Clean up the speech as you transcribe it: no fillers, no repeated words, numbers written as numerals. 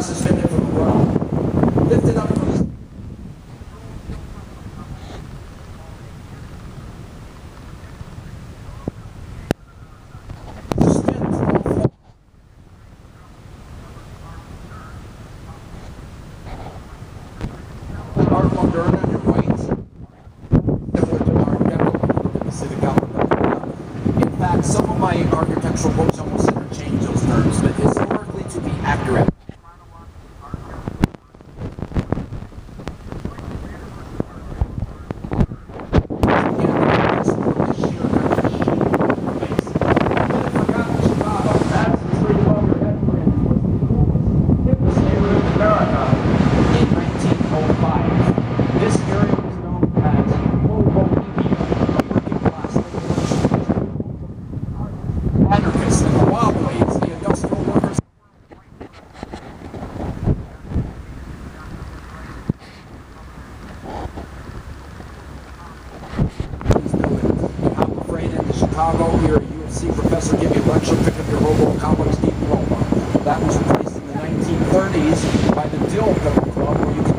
suspended from the ground, lifted up from the Art Moderna on your right, similar to Art Deco in the Civic Gallery. In fact, some of my architectural books almost interchange those terms, but historically, to be accurate. Anarchists and the Wobblies, the industrial workers. Please know it. I'm afraid in Chicago, you're a UFC professor, give you a lecture, pick up your RoboComics diploma. That was replaced in the 1930s by the Dill Club, where you